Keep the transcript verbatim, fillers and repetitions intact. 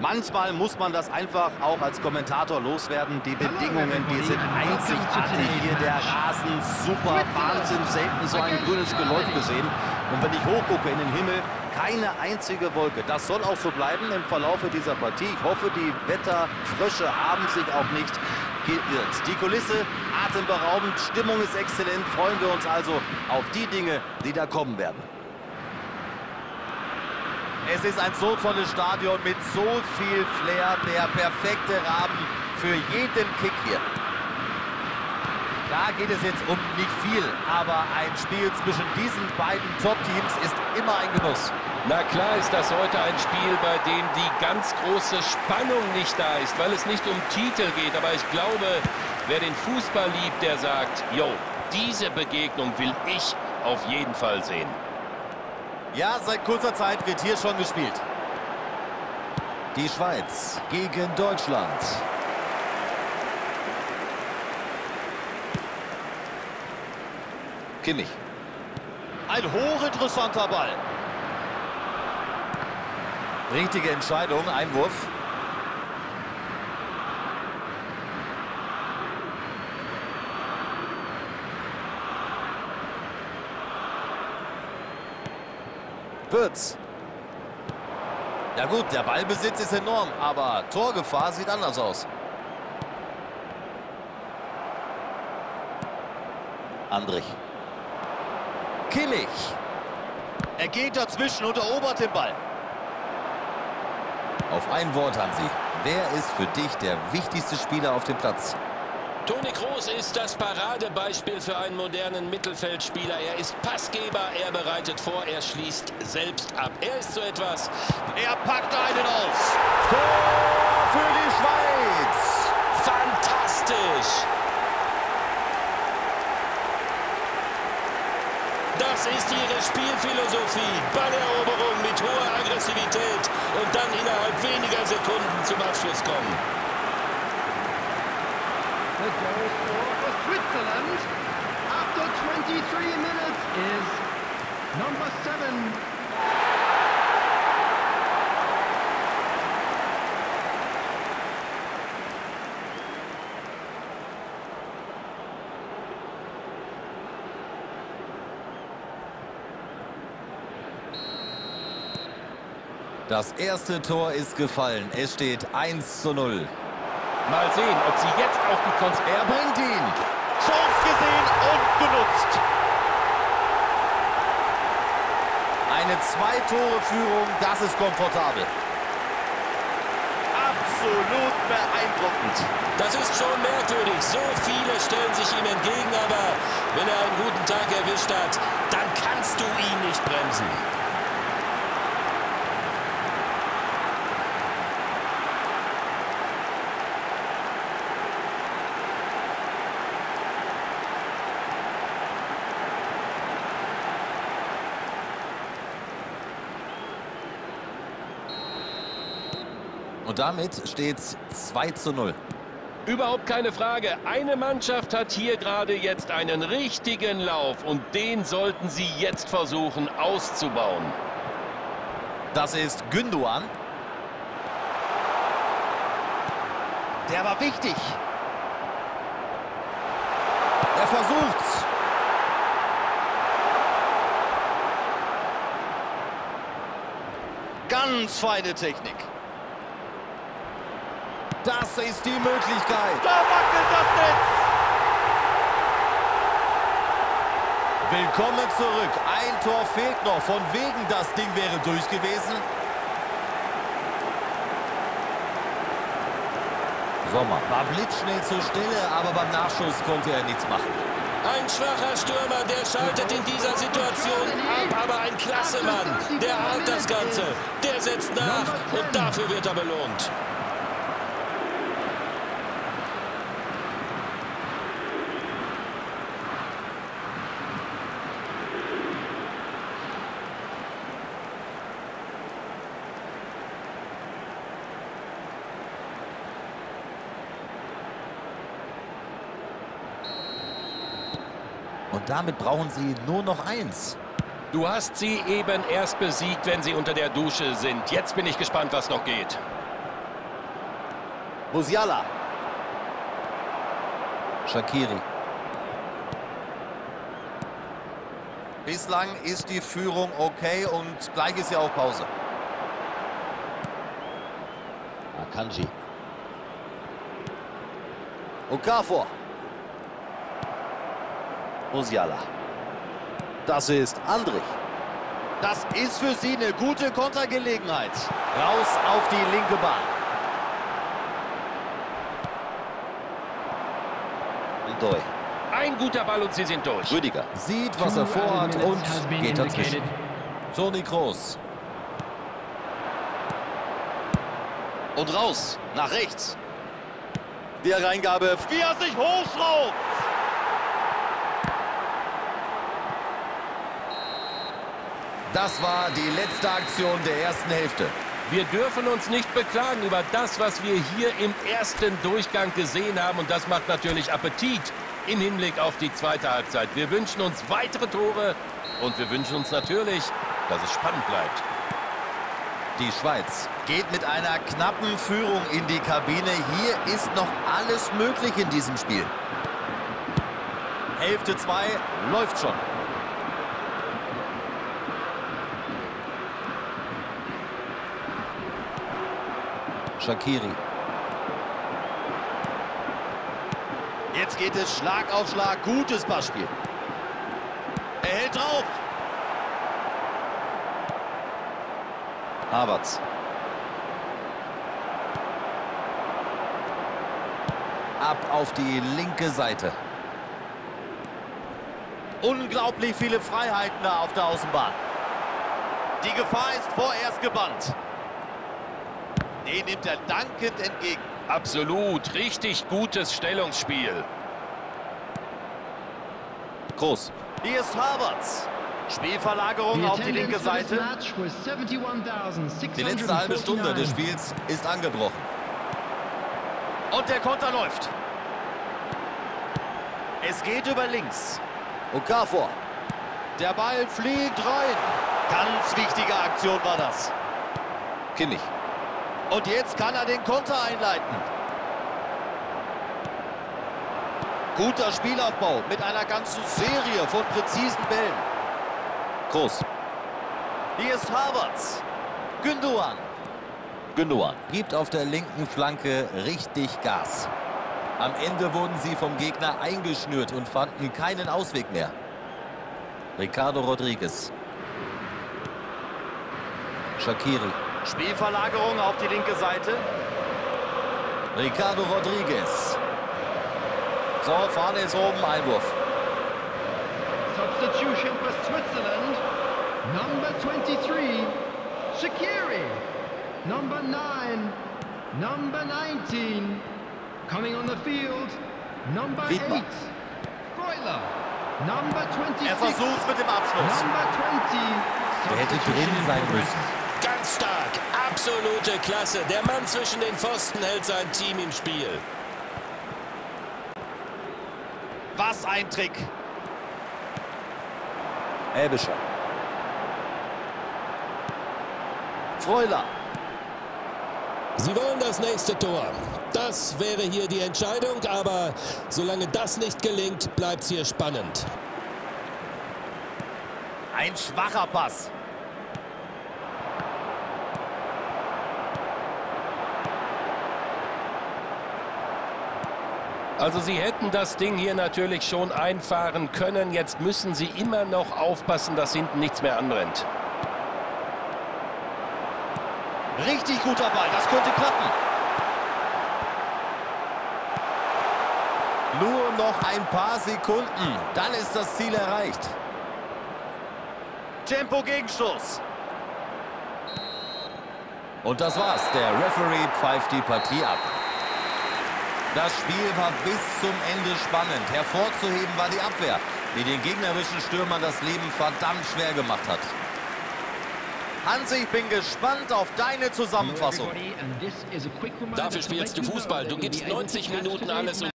Manchmal muss man das einfach auch als Kommentator loswerden. Die Bedingungen, die sind einzigartig hier. Der Rasen, super, Wahnsinn, selten so ein grünes Geläuf gesehen. Und wenn ich hochgucke in den Himmel, keine einzige Wolke. Das soll auch so bleiben im Verlaufe dieser Partie. Ich hoffe, die Wetterfrösche haben sich auch nicht geirrt. Die Kulisse atemberaubend, Stimmung ist exzellent. Freuen wir uns also auf die Dinge, die da kommen werden. Es ist ein so tolles Stadion mit so viel Flair. Der perfekte Rahmen für jeden Kick hier. Klar geht es jetzt um nicht viel, aber ein Spiel zwischen diesen beiden Top-Teams ist immer ein Genuss. Na klar ist das heute ein Spiel, bei dem die ganz große Spannung nicht da ist, weil es nicht um Titel geht. Aber ich glaube, wer den Fußball liebt, der sagt, jo, diese Begegnung will ich auf jeden Fall sehen. Ja, seit kurzer Zeit wird hier schon gespielt. Die Schweiz gegen Deutschland. Kimmich. Ein hochinteressanter Ball. Richtige Entscheidung, Einwurf. Wirtz. Ja gut, der Ballbesitz ist enorm, aber Torgefahr sieht anders aus. Andrich. Kimmich. Er geht dazwischen und erobert den Ball. Auf ein Wort, Hansi. Wer ist für dich der wichtigste Spieler auf dem Platz? Toni Kroos ist das Paradebeispiel für einen modernen Mittelfeldspieler. Er ist Passgeber, er bereitet vor, er schließt selbst ab. Er ist so etwas. Er packt einen aus. Tor für die Schweiz. Fantastisch. Das ist ihre Spielphilosophie. Balleroberung mit hoher Aggressivität und dann innerhalb weniger Sekunden zum Abschluss kommen. The goal scorer for Switzerland after twenty-three minutes is number seven. Das erste Tor ist gefallen. Es steht eins zu null. Mal sehen, ob sie jetzt auch die Konz... Er bringt ihn. Chance gesehen und genutzt. Eine Zwei-Tore-Führung, das ist komfortabel. Absolut beeindruckend. Das ist schon merkwürdig. So viele stellen sich ihm entgegen, aber wenn er einen guten Tag erwischt hat, dann kannst du ihn nicht bremsen. Und damit steht es zwei zu null. Überhaupt keine Frage. Eine Mannschaft hat hier gerade jetzt einen richtigen Lauf und den sollten sie jetzt versuchen auszubauen. Das ist Gündoğan. Der war wichtig. Er versucht's. Ganz feine Technik. Das ist die Möglichkeit. Da wackelt das Netz. Willkommen zurück. Ein Tor fehlt noch. Von wegen, das Ding wäre durch gewesen. Sommer war blitzschnell zur Stelle, aber beim Nachschuss konnte er nichts machen. Ein schwacher Stürmer, der schaltet in dieser Situation ab, aber ein klasse Mann. Der ahnt das Ganze. Der setzt nach und dafür wird er belohnt. Und damit brauchen sie nur noch eins. Du hast sie eben erst besiegt, wenn sie unter der Dusche sind. Jetzt bin ich gespannt, was noch geht. Musiala. Shaqiri. Bislang ist die Führung okay und gleich ist ja auch Pause. Akanji. Okafor. Musiala. Das ist Andrich. Das ist für sie eine gute Kontergelegenheit. Raus auf die linke Bahn. Ndoi. Ein guter Ball und sie sind durch. Rüdiger sieht, was er vorhat und geht dazwischen. Toni Kroos. Und raus, nach rechts. Die Reingabe, wie er sich hochschraubt. Das war die letzte Aktion der ersten Hälfte. Wir dürfen uns nicht beklagen über das, was wir hier im ersten Durchgang gesehen haben. Und das macht natürlich Appetit im Hinblick auf die zweite Halbzeit. Wir wünschen uns weitere Tore und wir wünschen uns natürlich, dass es spannend bleibt. Die Schweiz geht mit einer knappen Führung in die Kabine. Hier ist noch alles möglich in diesem Spiel. Hälfte zwei läuft schon. Shaqiri. Jetzt geht es Schlag auf Schlag. Gutes Passspiel. Er hält drauf. Havertz. Ab auf die linke Seite. Unglaublich viele Freiheiten da auf der Außenbahn. Die Gefahr ist vorerst gebannt. Den nimmt er dankend entgegen. Absolut, richtig gutes Stellungsspiel. Groß. Hier ist Havertz. Spielverlagerung auf die linke Seite. Die letzte halbe Stunde des Spiels ist angebrochen. Und der Konter läuft. Es geht über links. Okafor. Der Ball fliegt rein. Ganz wichtige Aktion war das. Kimmich. Und jetzt kann er den Konter einleiten. Guter Spielaufbau mit einer ganzen Serie von präzisen Bällen. Groß. Hier ist Havertz. Gündoğan. Gündoğan gibt auf der linken Flanke richtig Gas. Am Ende wurden sie vom Gegner eingeschnürt und fanden keinen Ausweg mehr. Ricardo Rodriguez. Shaqiri. Spielverlagerung auf die linke Seite. Ricardo Rodriguez. So, vorne ist oben Einwurf. Substitution for Switzerland. Number twenty-three, Shaqiri. Number nine, number nineteen. Coming on the field, number Wiedmer. eight, Freuler. Number twenty-six. Er versucht mit dem Abschluss. Number twenty. Der hätte drin sein müssen. Ganz stark, absolute Klasse. Der Mann zwischen den Pfosten hält sein Team im Spiel. Was ein Trick. Elbischer. Freuler. Sie wollen das nächste Tor. Das wäre hier die Entscheidung, aber solange das nicht gelingt, bleibt es hier spannend. Ein schwacher Pass. Also sie hätten das Ding hier natürlich schon einfahren können. Jetzt müssen sie immer noch aufpassen, dass hinten nichts mehr anbrennt. Richtig guter Ball, das könnte klappen. Nur noch ein paar Sekunden, dann ist das Ziel erreicht. Tempo-Gegenstoß. Und das war's, der Referee pfeift die Partie ab. Das Spiel war bis zum Ende spannend. Hervorzuheben war die Abwehr, die den gegnerischen Stürmern das Leben verdammt schwer gemacht hat. Hans, ich bin gespannt auf deine Zusammenfassung. Dafür spielst du Fußball. Du gibst neunzig Minuten alles und